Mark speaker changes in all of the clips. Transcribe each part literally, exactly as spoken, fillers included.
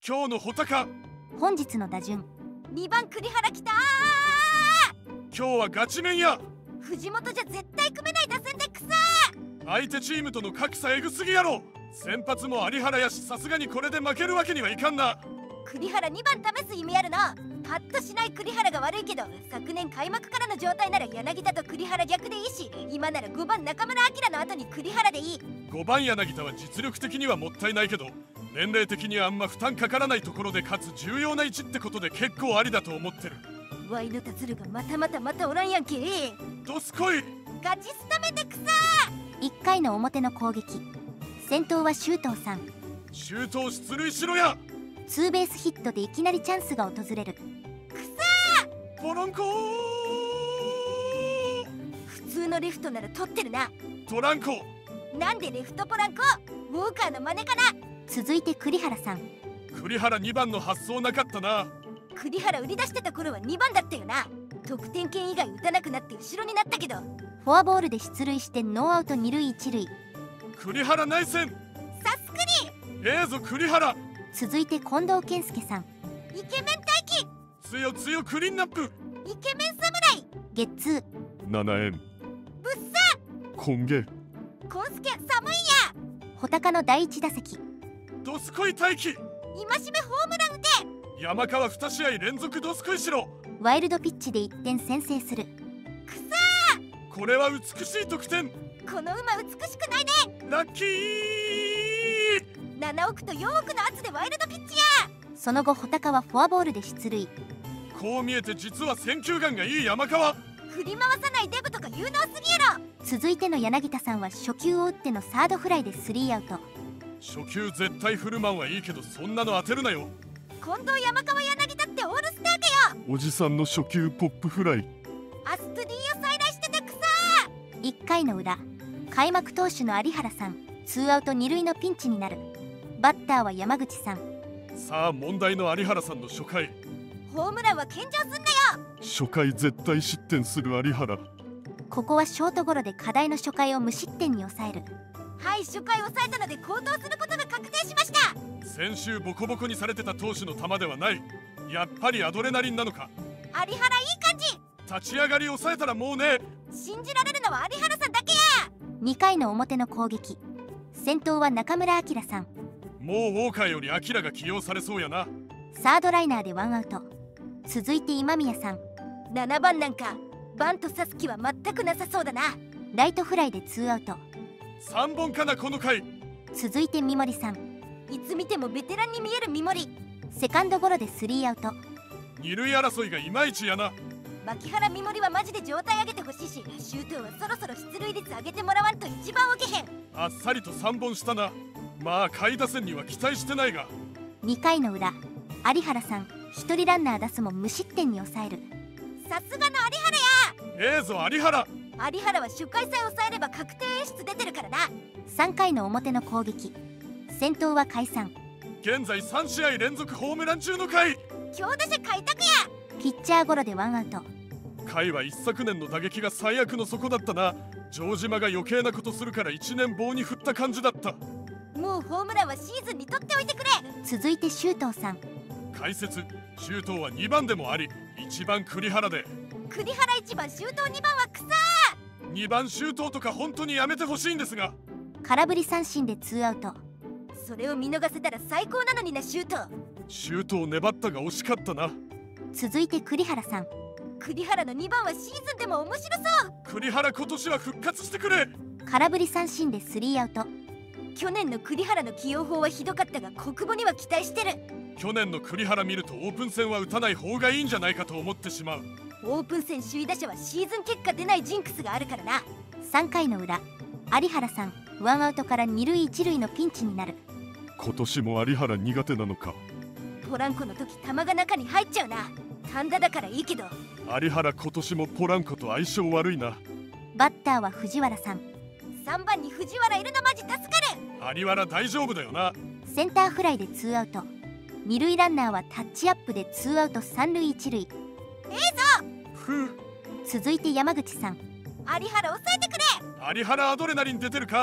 Speaker 1: 今日の穂高。
Speaker 2: 本日の打順
Speaker 3: にばん栗原来たー。
Speaker 1: 今日はガチ面や。
Speaker 3: 藤本じゃ絶対組めない打線でくさ
Speaker 1: ー。相手チームとの格差エグすぎやろ。先発も有原やし、さすがにこれで負けるわけにはいかんな。
Speaker 3: 栗原にばん試す意味あるな。パッとしない栗原が悪いけど、昨年開幕からの状態なら柳田と栗原逆でいいし、今ならごばん中村晃の後に栗原でいい。
Speaker 1: ごばん柳田は実力的にはもったいないけど、年齢的にはあんま負担かからないところで、かつ重要な位置ってことで結構ありだと思ってる。
Speaker 3: ワイの達るがまたまたまたおらんやんけ。
Speaker 1: どすこい。
Speaker 3: ガチスタメンでくさ
Speaker 2: ー。いっかいの表の攻撃、先頭は周東さん。
Speaker 1: 周東出塁しろや。
Speaker 2: ツーベースヒットでいきなりチャンスが訪れる。
Speaker 3: くさ
Speaker 1: ー。ポランコー。
Speaker 3: 普通のレフトなら取ってるな。
Speaker 1: トランコ。
Speaker 3: なんでレフトポランコ。ウォーカーの真似かな。
Speaker 2: 続いて栗原さん。
Speaker 1: 栗原にばんの発想なかったな。
Speaker 3: 栗原売り出してた頃はにばんだったよな。得点圏以外打たなくなって後ろになったけど、
Speaker 2: フォアボールで出塁してノーアウトに塁いち塁。
Speaker 1: 栗原内線。
Speaker 3: さすく
Speaker 1: り。ええぞ栗原。
Speaker 2: 続いて近藤健介さん。
Speaker 3: イケメン待機。
Speaker 1: つよつよクリーンナップ。
Speaker 3: イケメン侍。
Speaker 2: ゲッツー。
Speaker 1: ななえん。
Speaker 3: ぶっさ。
Speaker 1: こんげ。
Speaker 3: コンスケ寒いや。
Speaker 2: 穂高のだいいち打席。
Speaker 1: どすこい待機。
Speaker 3: 今しめホームラン打て。
Speaker 1: 山川に試合連続どすこいしろ。
Speaker 2: ワイルドピッチでいってん先制する。
Speaker 3: くさ
Speaker 1: ー。これは美しい得点。
Speaker 3: この馬美しくないね。
Speaker 1: ラッキー。
Speaker 3: ななおくとよんおくの圧でワイルドピッチや。
Speaker 2: その後穂高はフォアボールで出塁。
Speaker 1: こう見えて実は選球眼がいい山川。
Speaker 3: 振り回さないデブとか有能すぎやろ。
Speaker 2: 続いての柳田さんは初球を打ってのサードフライでスリーアウト。
Speaker 1: 初球絶対フルマンはいいけど、そんなの当てるなよ。
Speaker 3: 近藤山川柳田ってオールスターかよ。
Speaker 1: おじさんの初球ポップフライ。
Speaker 3: アストゥディーを再来しててくさ
Speaker 2: ー。いっかいの裏、開幕投手の有原さん、ツーアウトに塁のピンチになる。バッターは山口さん。
Speaker 1: さあ問題の有原さんの初回。
Speaker 3: ホームランは献上すんなよ。
Speaker 1: 初回絶対失点する有原。
Speaker 2: ここはショートゴロで課題の初回を無失点に抑える。
Speaker 3: はい、初回抑えたので好投することが確定しました。
Speaker 1: 先週ボコボコにされてた投手の球ではない。やっぱりアドレナリンなのか。
Speaker 3: 有原いい感じ。
Speaker 1: 立ち上がり抑えたらもうね。
Speaker 3: 信じられるのは有原さんだけや。
Speaker 2: にかいの表の攻撃、先頭は中村晃さん。
Speaker 1: もうウォーカーより晃が起用されそうやな。
Speaker 2: サードライナーでワンアウト。続いて今宮さん。
Speaker 3: ななばんなんかバント刺す気は全くなさそうだな。
Speaker 2: ライトフライでツーアウト。
Speaker 1: さんぼんかなこの回。
Speaker 2: 続いて三森さん。
Speaker 3: いつ見てもベテランに見える三森。
Speaker 2: セカンドゴロでスリーアウト。
Speaker 1: 二塁争いがいまいちやな。
Speaker 3: 牧原三森はマジで状態上げてほしいし、周東はそろそろ出塁率上げてもらわんと一番受けへん。
Speaker 1: あっさりとさんぼんしたな。まあ下位打線には期待してないが。
Speaker 2: にかいの裏、有原さんひとりランナー出すも無失点に抑える。
Speaker 3: さすがの有原
Speaker 1: や。ええぞ有原。
Speaker 3: 有原は初回さえ抑えれば確定演出出てるからな。
Speaker 2: さんかいの表の攻撃、先頭は甲斐さん。
Speaker 1: 現在さん試合連続ホームラン中の甲斐。
Speaker 3: 強打者開拓や。
Speaker 2: ピッチャーゴロでワンアウト。
Speaker 1: 甲斐は一昨年の打撃が最悪の底だったな。城島が余計なことするからいちねん棒に振った感じだった。
Speaker 3: もうホームランはシーズンに取っておいてくれ。
Speaker 2: 続いて周東さん。
Speaker 1: 解説、周東はにばんでもあり、いちばん栗原で。
Speaker 3: 栗原いちばん、周東にばんは草
Speaker 1: ー。にばん周東とか本当にやめてほしいんですが。
Speaker 2: 空振り三振でツーアウト。
Speaker 3: それを見逃せたら最高なのにな。周東
Speaker 1: 周東粘ったが惜しかったな。
Speaker 2: 続いて栗原さん。
Speaker 3: 栗原のにばんはシーズンでも面白そう。
Speaker 1: 栗原今年は復活してくれ。
Speaker 2: 空振り三振でスリーアウト。
Speaker 3: 去年の栗原の起用法はひどかったが小久保には期待してる。
Speaker 1: 去年の栗原見るとオープン戦は打たない方がいいんじゃないかと思ってしまう。
Speaker 3: オープン戦首位打者はシーズン結果出ないジンクスがあるからな。
Speaker 2: さんかいの裏、有原さんワンアウトからに塁いち塁のピンチになる。
Speaker 1: 今年も有原苦手なのか。
Speaker 3: ポランコの時球が中に入っちゃうな。神田だからいいけど
Speaker 1: 有原今年もポランコと相性悪いな。
Speaker 2: バッターは藤原さん。
Speaker 3: さんばんに藤原いるのマジ助かる。
Speaker 1: 有原大丈夫だよな。
Speaker 2: センターフライでツーアウト。二塁ランナーはタッチアップでツーアウトさん塁いち塁。
Speaker 3: ええぞ。
Speaker 1: ふう。
Speaker 2: 続いて山口さん。
Speaker 3: 有原抑えてくれ。
Speaker 1: 有原アドレナリン出てるか。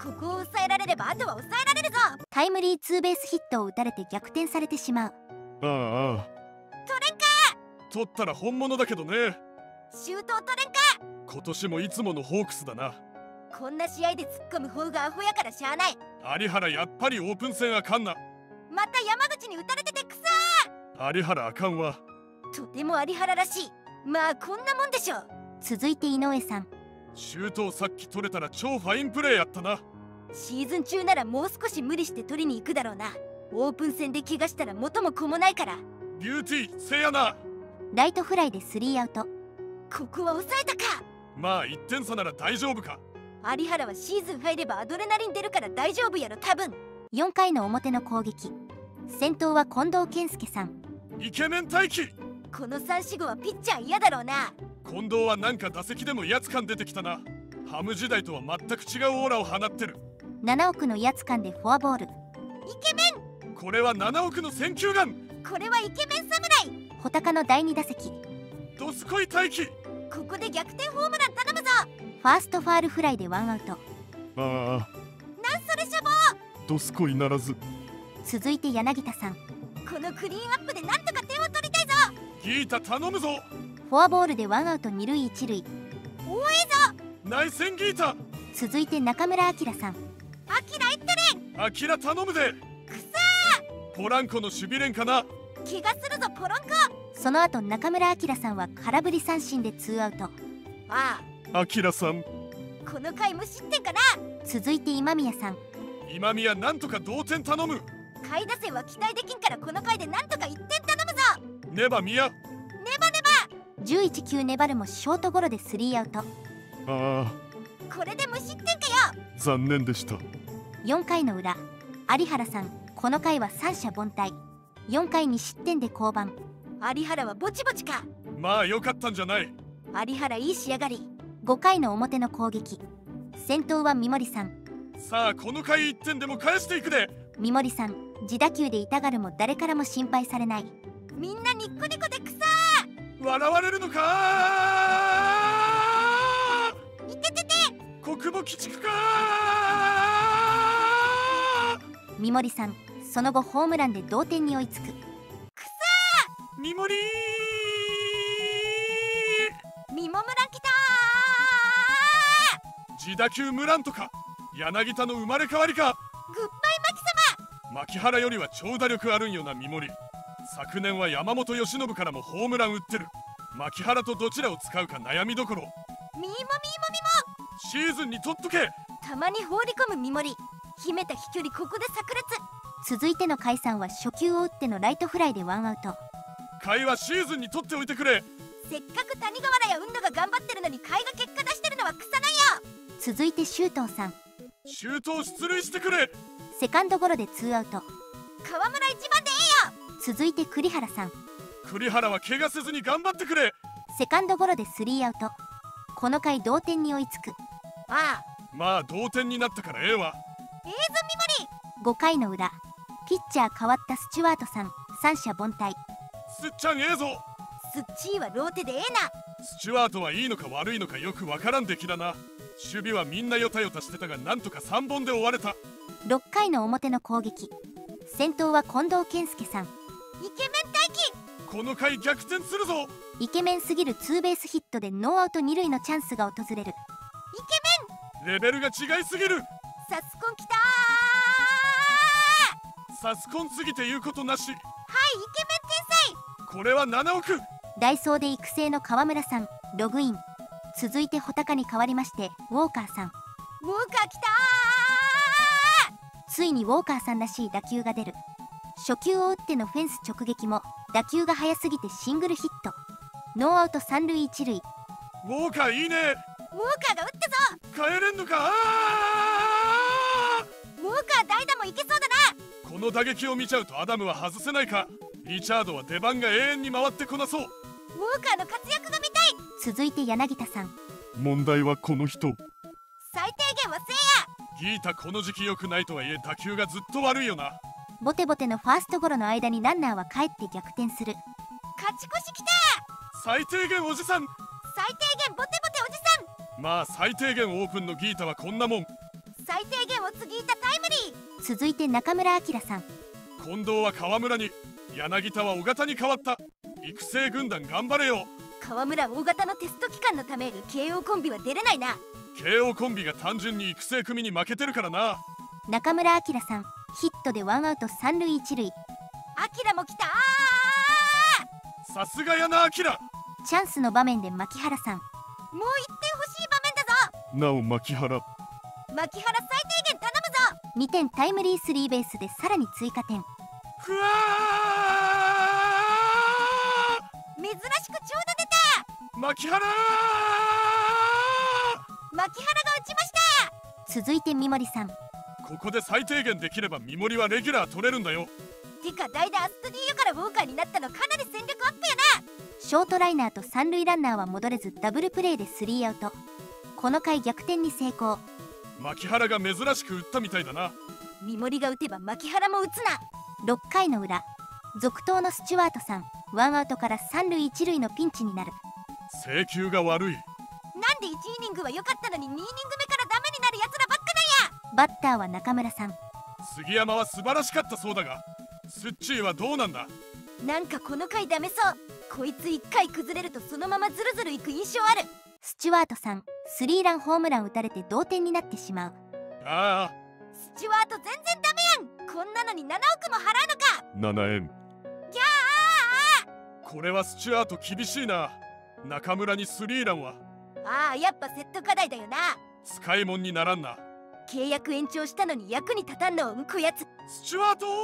Speaker 3: ここを抑えられればあとは抑えられるぞ。
Speaker 2: タイムリーツーベースヒットを打たれて逆転されてしまう。
Speaker 1: ああ、
Speaker 3: 取れんか。
Speaker 1: 取ったら本物だけどね。
Speaker 3: シュートを取れんか。
Speaker 1: 今年もいつものホークスだな。
Speaker 3: こんな試合で突っ込む方がアホやからしゃあない。
Speaker 1: 有原やっぱりオープン戦あかんな。
Speaker 3: また山口に打たれててくさ
Speaker 1: 有原あかんわ。
Speaker 3: ー。とても有原らしい。まあこんなもんでしょ。
Speaker 2: 続いて井上さん。
Speaker 1: シュートをさっき取れたら超ファインプレーやったな。
Speaker 3: シーズン中ならもう少し無理して取りに行くだろうな。オープン戦で怪我したら元も子もないから。
Speaker 1: ビューティーせやな。
Speaker 2: ライトフライでスリーアウト。
Speaker 3: ここは抑えたか。
Speaker 1: まあいってん差なら大丈夫か。
Speaker 3: 有原はシーズン入ればアドレナリン出るから大丈夫やろ多分。
Speaker 2: よんかいの表の攻撃、先頭は近藤健介さん。
Speaker 1: イケメン待機。
Speaker 3: このさんしごはピッチャー嫌だろうな。
Speaker 1: 近藤はなんか打席でも威圧感出てきたな。ハム時代とは全く違うオーラを放ってる。
Speaker 2: ななおくの威圧感でフォアボール。
Speaker 3: イケメン。
Speaker 1: これはななおくの選球眼。
Speaker 3: これはイケメン侍。
Speaker 2: 穂高のだいに打席、
Speaker 1: どすこい待機。
Speaker 3: ここで逆転ホームラン頼むぞ。
Speaker 2: ファーストファールフライでワンアウト。
Speaker 1: ああ、
Speaker 3: なんそれしょぼ
Speaker 1: どすこいならず。
Speaker 2: 続いて柳田さん。
Speaker 3: ー。このクリーンアップでなんとか点を取りたいぞ。
Speaker 1: ギータ頼むぞ。
Speaker 2: フォアボールでワンアウト二塁一塁。
Speaker 3: 多いぞ。
Speaker 1: 内線ギータ。
Speaker 2: 続いて中村晃さん。
Speaker 3: アキラいってね。
Speaker 1: アキラ頼むで。
Speaker 3: くさ
Speaker 1: ポランコの守備練かな。
Speaker 3: ー。怪我するぞポロンコ。
Speaker 2: その後中村晃さんは空振り三振でツーアウト。
Speaker 3: あ
Speaker 1: アキラさん。
Speaker 3: あ、この回無失点かな。
Speaker 2: 続いて今宮さん。
Speaker 1: 今宮なんとか同点頼む。
Speaker 3: 下位打線は期待できんからこの回でなんとかいってん頼むぞ。
Speaker 1: ネバ宮。
Speaker 3: ネバネ
Speaker 2: じゅういち球粘るもショートゴロでスリーアウト。
Speaker 1: ああ、
Speaker 3: バ。これで無失点かよ。
Speaker 1: 残念でした。
Speaker 2: よんかいの裏、有原さん。この回は三者凡退。よんかいに失点で降板。
Speaker 3: 有原はぼちぼちか。
Speaker 1: まあよかったんじゃない。
Speaker 3: 有原いい仕上がり。
Speaker 2: ごかいの表の攻撃、先頭は三森さん。
Speaker 1: さあこの回いってんでも返していくで。
Speaker 2: 三森さん、自打球で痛がるも誰からも心配されない。
Speaker 3: みんなニッコニコでくさ
Speaker 1: 笑われるのか
Speaker 3: ー。いててて。
Speaker 1: 国母鬼畜か。
Speaker 2: 三森さん、その後ホームランで同点に追いつく。
Speaker 1: ミモリー。
Speaker 3: ミモムランきた
Speaker 1: 自打球ムランとか柳田の生まれ変わりか。
Speaker 3: ー。グッバイマキ様。
Speaker 1: 牧原よりは長打力あるんよな三森。昨年は山本由伸からもホームラン打ってる。牧原とどちらを使うか悩みどころ。
Speaker 3: ミーモミーモミ
Speaker 1: シーズンに取っとけ。
Speaker 3: モ。たまに放り込むミモリ。秘めた飛距離ここで炸裂。
Speaker 2: 続いての解散は初球を打ってのライトフライでワンアウト。
Speaker 1: 会はシーズンに取っておいてくれ。
Speaker 3: せっかく谷川原や運動が頑張ってるのに甲斐が結果出してるのは草ないよ。
Speaker 2: 続いて周東さん。
Speaker 1: シュートを出塁してくれ。
Speaker 2: セカンドゴロでツーアウト。
Speaker 3: 河村一番でええよ。
Speaker 2: 続いて栗原さん。
Speaker 1: 栗原は怪我せずに頑張ってくれ。
Speaker 2: セカンドゴロでスリーアウト。この回同点に追いつく。
Speaker 3: ああ、
Speaker 1: まあ同点になったからええわ。
Speaker 3: ええぞミモリ。
Speaker 2: ごかいの裏、ピッチャー変わったスチュワートさん。三者凡退。
Speaker 1: すっちゃんええぞ。
Speaker 3: スッチーはローテでええな。
Speaker 1: スチュワートはいいのか悪いのかよくわからん出来だな。守備はみんなヨタヨタしてたがなんとかさんぼんで終われた。
Speaker 2: ろっかいの表の攻撃、先頭は近藤健介さん。
Speaker 3: イケメン待機。
Speaker 1: この回逆転するぞ。
Speaker 2: イケメンすぎるツーベースヒットでノーアウト二塁のチャンスが訪れる。
Speaker 3: イケ
Speaker 1: レベルが違いすぎる。
Speaker 3: メン。サスコンきた
Speaker 1: サスコンすぎて言うことなし。
Speaker 3: ー。はい、イケメン天才。
Speaker 1: これはななおく。
Speaker 2: ダイソーで育成の川村さんログイン。続いて穂高に代わりましてウォーカーさん。
Speaker 3: ウォーカーきた
Speaker 2: ついにウォーカーさんらしい打球が出る。初球を打ってのフェンス直撃も打球が速すぎてシングルヒット。ノーアウト三塁一塁。
Speaker 1: ウォーカーいいね。
Speaker 3: ー。ウォーカーが打ったぞ。
Speaker 1: 帰れんのか。あ
Speaker 3: ウォーカー代打もいけそうだな。
Speaker 1: ーこの打撃を見ちゃうとアダムは外せないか。リチャードは出番が永遠に回ってこなそう。
Speaker 3: ウォーカーの活躍が見たい。
Speaker 2: 続いて柳田さん。
Speaker 1: 問題はこの人。
Speaker 3: 最低限はせいや。
Speaker 1: ギータこの時期良くないとはいえ打球がずっと悪いよな。
Speaker 2: ボテボテのファーストゴロの間にランナーは帰って逆転する。
Speaker 3: 勝ち越しきた。
Speaker 1: 最低限おじさん。
Speaker 3: 最低限ボテボテおじさん。
Speaker 1: まあ最低限オープンのギータはこんなもん。
Speaker 3: 最低限を継ぎいたタイムリー。
Speaker 2: 続いて中村晃さん。
Speaker 1: 近藤は川村に、柳田は尾形に変わった。育成軍団頑張れよ。
Speaker 3: 川村尾形のテスト期間のため慶応コンビは出れないな。
Speaker 1: 慶応コンビが単純に育成組に負けてるからな。
Speaker 2: 中村晃さん、ヒットでワンアウト三塁一塁。
Speaker 3: アキラも来た。
Speaker 1: さすがやな、アキラ。
Speaker 2: チャンスの場面で牧原さん。
Speaker 3: もういってん欲しい場面だぞ。
Speaker 1: なお牧原。
Speaker 3: 牧原最低限頼むぞ。
Speaker 2: にてんタイムリースリーベースでさらに追加点。
Speaker 1: ふわ
Speaker 3: ー、珍しくちょうど出た。
Speaker 1: 牧原。
Speaker 3: 牧原が打ちました。
Speaker 2: 続いて三森さん。
Speaker 1: ここで最低限できれば三森はレギュラー取れるんだよ。
Speaker 3: てか代打アストディーヨからウォーカーになったのかなり戦力アップやな。
Speaker 2: ショートライナーと三塁ランナーは戻れずダブルプレーでスリーアウト。この回逆転に成功。
Speaker 1: 牧原が珍しく打ったみたいだな。
Speaker 3: 三森が打てば牧原も打つな。
Speaker 2: ろっかいの裏、続投のスチュワートさん、ワンアウトから三塁一塁のピンチになる。
Speaker 1: 制球が悪い。
Speaker 3: なんでいちイニングは良かったのににイニング目からダメになるやつらばっか
Speaker 2: バッターは中村さん。
Speaker 1: 杉山は素晴らしかったそうだが、スッチーはどうなんだ。
Speaker 3: なんかこの回ダメそう。こいついっかい崩れるとそのままズルズルいく印象ある。
Speaker 2: スチュワートさん、スリーランホームラン打たれて同点になってしまう。
Speaker 1: ああ、
Speaker 3: スチュワート全然ダメやん。こんなのにななおくも払うのか。
Speaker 1: ななえん。
Speaker 3: ギャー。
Speaker 1: これはスチュアート厳しいな。中村にスリーランは。
Speaker 3: ああ、やっぱセット課題だよな。
Speaker 1: 使い物にならんな。
Speaker 3: 契約延長したのに役に立たんのをうんこやつ。
Speaker 1: スチュワート。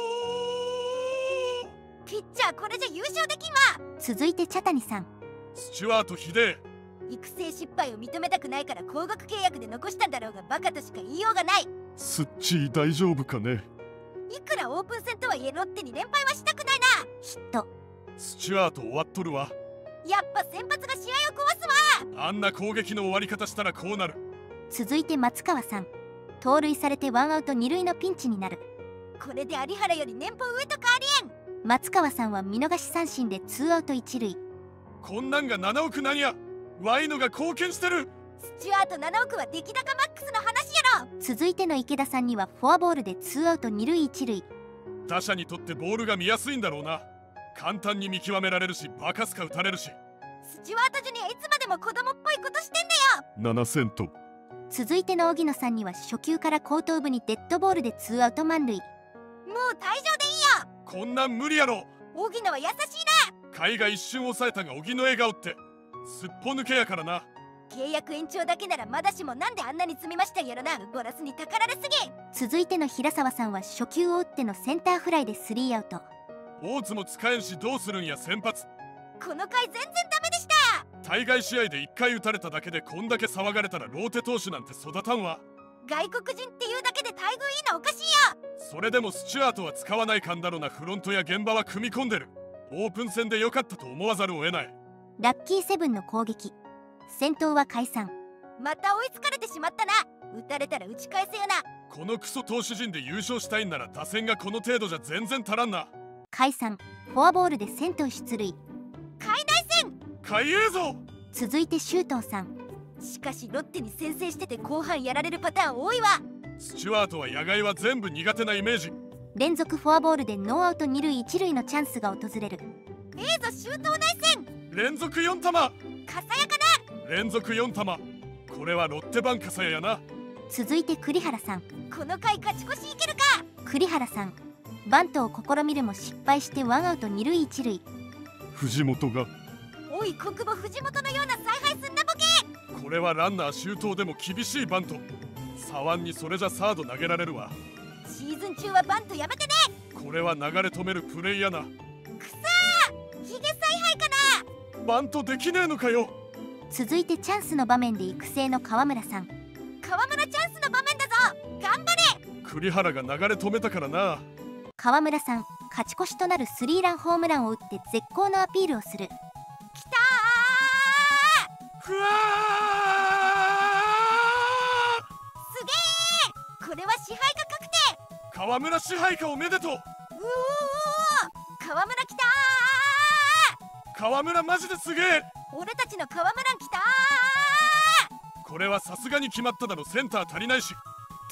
Speaker 3: ピッチャーこれじゃ優勝できんわ。
Speaker 2: 続いて茶谷さん。
Speaker 1: スチュワートひでえ。
Speaker 3: 育成失敗を認めたくないから高額契約で残したんだろうがバカとしか言いようがない。
Speaker 1: スッチー大丈夫かね。
Speaker 3: いくらオープン戦とはいえロッテに連敗はしたくないな。
Speaker 2: ヒット。
Speaker 1: スチュワート終わっとるわ。
Speaker 3: やっぱ先発が試合を壊すわ。
Speaker 1: あんな攻撃の終わり方したらこうなる。
Speaker 2: 続いて松川さん。盗塁されてワンアウト二塁のピンチになる。
Speaker 3: これで有原より年俸上とかありえん。
Speaker 2: 松川さんは見逃し三振でツーアウト一塁。
Speaker 1: こんなんがななおくなんや。ワイのが貢献してる。
Speaker 3: スチュアートななおくは出来高マックスの話やろ。
Speaker 2: 続いての池田さんにはフォアボールでツーアウト二塁一塁。
Speaker 1: 打者にとってボールが見やすいんだろうな。簡単に見極められるし、バカスカ打たれるし。
Speaker 3: スチュワートジュニアいつまでも子供っぽいことしてんだよ。
Speaker 1: ななセント。
Speaker 2: 続いての荻野さんには初球から後頭部にデッドボールでツーアウト満塁。
Speaker 3: もう退場でいいよ。
Speaker 1: こんなん無理やろ。
Speaker 3: 荻野は優しいな。
Speaker 1: 甲斐が一瞬抑えたが荻の笑顔ってすっぽ抜けやからな。
Speaker 3: 契約延長だけならまだしもなんであんなに積みましたんやろな。ボラスにたかられすぎ。
Speaker 2: 続いての平沢さんは初球を打ってのセンターフライでスリーアウト。
Speaker 1: 大津も使えんしどうするんや先発。
Speaker 3: この回全然ダメでした。
Speaker 1: 対外試合でいっかい打たれただけでこんだけ騒がれたらローテ投手なんて育たんわ。
Speaker 3: 外国人っていうだけで待遇いいのおかしいよ。
Speaker 1: それでもスチュアートは使わないかんだろうな。フロントや現場は組み込んでる。オープン戦で良かったと思わざるを得ない。
Speaker 2: ラッキーセブンの攻撃。先頭は解散。
Speaker 3: また追いつかれてしまったな。打たれたら打ち返せよな。
Speaker 1: このクソ投手陣で優勝したいんなら打線がこの程度じゃ全然足らんな。
Speaker 2: 解散。フォアボールで先頭出塁。
Speaker 3: 海内戦。
Speaker 1: 海映像。
Speaker 2: 続いて周東さん。
Speaker 3: しかしロッテに先制してて後半やられるパターン多いわ。
Speaker 1: スチュワートは野外は全部苦手なイメージ。
Speaker 2: 連続フォアボールでノーアウト二塁一塁のチャンスが訪れる。
Speaker 3: ええぞ周東内戦。
Speaker 1: 連続よんたま。
Speaker 3: かさやか
Speaker 1: な。連続よんたま。これはロッテ版かさややな。
Speaker 2: 続いて栗原さん。
Speaker 3: この回勝ち越しいけるか。
Speaker 2: 栗原さん。バントを試みるも失敗してワンアウト二塁一塁。
Speaker 1: 藤本が。
Speaker 3: おい国母藤本のような采配すんなボケ。
Speaker 1: これはランナー周東でも厳しいバント。左腕にそれじゃサード投げられるわ。
Speaker 3: シーズン中はバントやめてね。
Speaker 1: これは流れ止めるプレイやな。
Speaker 3: くさーヒゲ采配かな。
Speaker 1: バントできねえのかよ。
Speaker 2: 続いてチャンスの場面で育成の川村さん。
Speaker 3: 川村チャンスの場面だぞ。頑張れ。
Speaker 1: 栗原が流れ止めたからな。
Speaker 2: 川村さん、勝ち越しとなるスリーランホームランを打って絶好のアピールをする。
Speaker 3: きたー。
Speaker 1: ふわ
Speaker 3: ー。すげー。これは支配下確定。
Speaker 1: 川村支配下おめでとう。うおー、
Speaker 3: 川村きた
Speaker 1: ー。川村マジですげえ。
Speaker 3: 俺たちの川村きたー。
Speaker 1: これはさすがに決まっただろ。センター足りないし。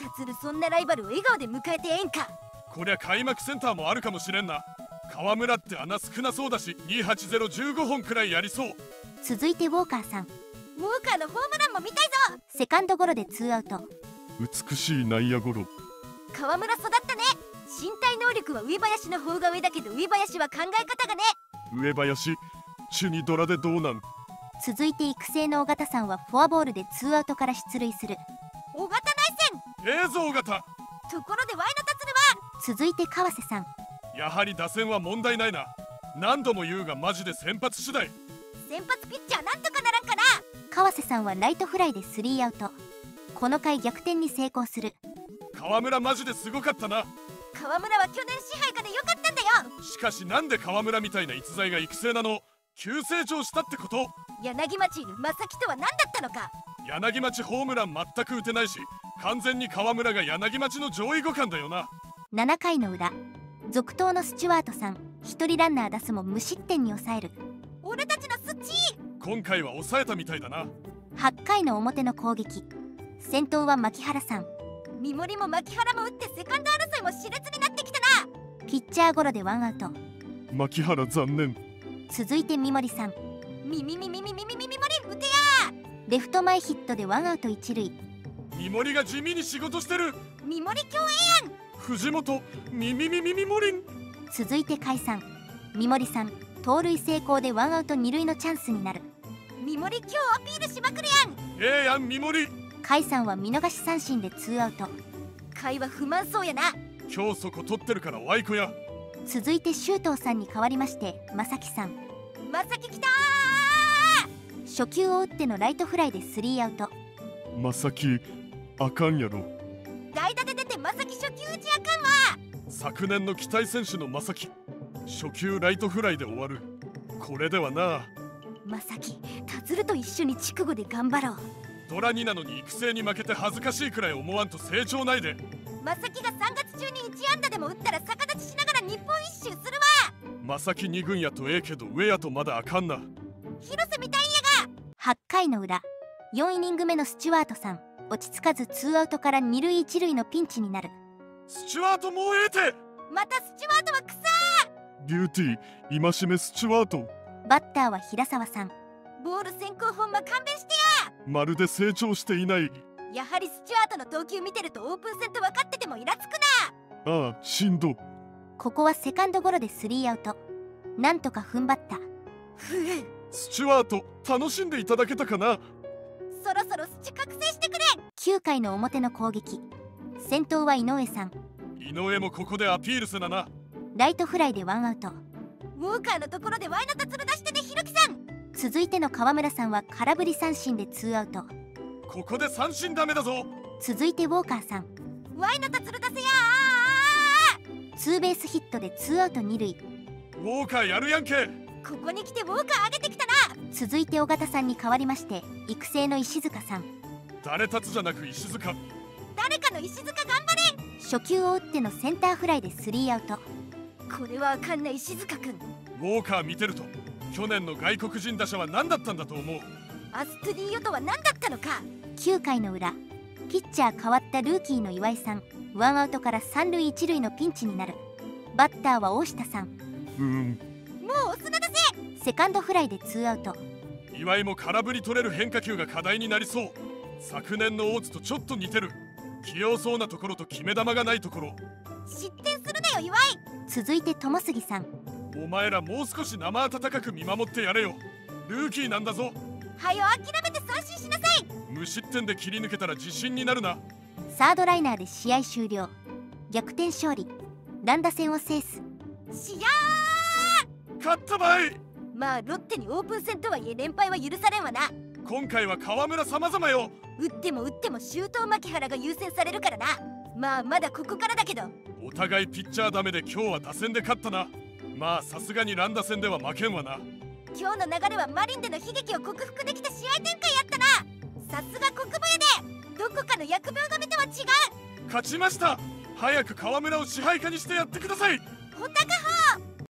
Speaker 3: 達そんなライバルを笑顔で迎えてええんか。
Speaker 1: こりゃ開幕センターもあるかもしれんな。河村って穴少なそうだしにはちゼロじゅうごほんくらいやりそう。
Speaker 2: 続いてウォーカーさん。
Speaker 3: ウォーカーのホームランも見たいぞ。
Speaker 2: セカンドゴロでツーアウト。
Speaker 1: 美しい内野ゴロ。
Speaker 3: 河村育ったね。身体能力は上林の方が上だけど上林は考え方がね。
Speaker 1: 上林中にドラでどうなん。
Speaker 2: 続いて育成の尾形さんはフォアボールでツーアウトから出塁する。
Speaker 3: 尾形内
Speaker 1: ええぞ尾形。
Speaker 3: 線。ところでワイの達るは。
Speaker 2: 続いて川瀬さん。
Speaker 1: やはり打線は問題ないな。何度も言うがマジで先発次第。
Speaker 3: 先発ピッチャーなんとかならんかな。
Speaker 2: 川瀬さんはライトフライでスリーアウト。この回逆転に成功する。
Speaker 1: 河村マジですごかったな。
Speaker 3: 河村は去年支配下でよかったんだよ。
Speaker 1: しかしなんで河村みたいな逸材が育成なの。急成長したってこと。
Speaker 3: 柳町いる正木とは何だったのか。
Speaker 1: 柳町ホームラン全く打てないし完全に河村が柳町の上位互換だよな。
Speaker 2: ななかいの裏、続投のスチュワートさんひとりランナー出すも無失点に抑える。
Speaker 3: 俺たちのスッチー。
Speaker 1: 今回は抑えたみたいだな。
Speaker 2: はちかいの表の攻撃、先頭は牧原さん。
Speaker 3: 三森も牧原も打ってセカンド争いも熾烈になってきたな。
Speaker 2: ピッチャーゴロでワンアウト。
Speaker 1: 牧原残念。
Speaker 2: 続いて三森さん。
Speaker 3: みみみみみみみみみ森打てや。
Speaker 2: レフト前ヒットでワンアウト一塁。
Speaker 1: 三森が地味に仕事してる。
Speaker 3: 三森共演やん。
Speaker 1: 藤本みみみみみもりん。
Speaker 2: 続いて甲斐さん。三森さん盗塁成功でワンアウト二塁のチャンスになる。
Speaker 3: 三森今日アピールしまくるやん。
Speaker 1: ええやん三森。
Speaker 2: 甲斐さんは見逃し三振でツーアウト。
Speaker 3: 甲斐は不満そうやな。
Speaker 1: 今日そこ取ってるからワイコや。
Speaker 2: 続いて周東さんに代わりまして正木さん。
Speaker 3: 正木きた
Speaker 2: ー。初球を打ってのライトフライでスリーアウト。
Speaker 1: 正木あかんやろ。
Speaker 3: 代打で出て正木初球打ちあかんわ。
Speaker 1: 昨年の期待選手の正木初球ライトフライで終わる。これではな。
Speaker 3: 正木達郎と一緒に筑後で頑張ろう。
Speaker 1: ドラになのに育成に負けて恥ずかしいくらい思わんと成長ないで。
Speaker 3: 正木がさんがつ中にいち安打でも打ったら逆立ちしながら日本一周するわ。
Speaker 1: 正木に軍やとええけど上やとまだあかんな。
Speaker 3: 広瀬みたいやが。
Speaker 2: はちかいの裏、よんイニング目のスチュワートさん落ち着かずツーアウトから二塁一塁のピンチになる。
Speaker 1: スチュワートもうええて。
Speaker 3: またスチュワートは草。
Speaker 1: ビューティー戒めスチュワート。
Speaker 2: バッターは平沢さん。
Speaker 3: ボール先行ほんま勘弁してや。
Speaker 1: まるで成長していない。
Speaker 3: やはりスチュワートの投球見てるとオープン戦と分かっててもイラつくな。
Speaker 1: ああしんど。
Speaker 2: ここはセカンドゴロでスリーアウト。なんとか踏ん張った。
Speaker 3: ふう。
Speaker 1: スチュワート楽しんでいただけたかな。
Speaker 3: そろそろスチ覚醒してくれ。
Speaker 2: きゅうかいの表の攻撃、先頭は井上さん。
Speaker 1: 井上もここでアピールせなな。
Speaker 2: ライトフライでワンアウト。
Speaker 3: ウォーカーのところでワイの達郎出してねひろきさん。
Speaker 2: 続いての川村さんは空振り三振でツーアウト。
Speaker 1: ここで三振ダメだぞ。
Speaker 2: 続いてウォーカーさん。
Speaker 3: ワイの達郎出せや
Speaker 2: ー。ツーベースヒットでツーアウト二塁。
Speaker 1: ウォーカーやるやんけ。
Speaker 3: ここに来てウォーカー上げてきたな。
Speaker 2: 続いて尾形さんに代わりまして育成の石塚さん。
Speaker 1: 誰立つじゃなく石塚。
Speaker 3: 誰かの石塚頑張れ。
Speaker 2: 初球を打ってのセンターフライでスリーアウト。
Speaker 3: これはあかんない石塚くん。
Speaker 1: ウォーカー見てると去年の外国人打者は何だったんだと思う。
Speaker 3: アストゥディーヨとは何だったのか。
Speaker 2: きゅうかいの裏、ピッチャー変わったルーキーの岩井さん。ワンアウトから三塁一塁のピンチになる。バッターは大下さん。
Speaker 1: うーん
Speaker 3: もうオスナだぜ。
Speaker 2: セカンドフライでツーアウト。
Speaker 1: 岩井も空振り取れる変化球が課題になりそう。昨年の大津とちょっと似てる。器用そうなところと決め球がないところ。
Speaker 3: 失点するなよ岩井。
Speaker 2: 続いて友杉さん。
Speaker 1: お前らもう少し生温かく見守ってやれよ。ルーキーなんだぞ。
Speaker 3: はよ諦めて三振しなさい。
Speaker 1: 無失点で切り抜けたら自信になるな。
Speaker 2: サードライナーで試合終了。逆転勝利。乱打戦を制す。
Speaker 3: しや
Speaker 1: ー勝ったばい。
Speaker 3: まあロッテにオープン戦とはいえ連敗は許されんわな。
Speaker 1: 今回は河村様々よ。
Speaker 3: 打っても打っても周東牧原が優先されるからな。まあまだここからだけど。
Speaker 1: お互いピッチャーダメで今日は打線で勝ったな。まあさすがに乱打戦では負けんわな。
Speaker 3: 今日の流れはマリンでの悲劇を克服できた試合展開やったな。さすが国母やで。どこかの疫病神とは違う。
Speaker 1: 勝ちました。早く河村を支配下にしてやってください。
Speaker 3: 穂高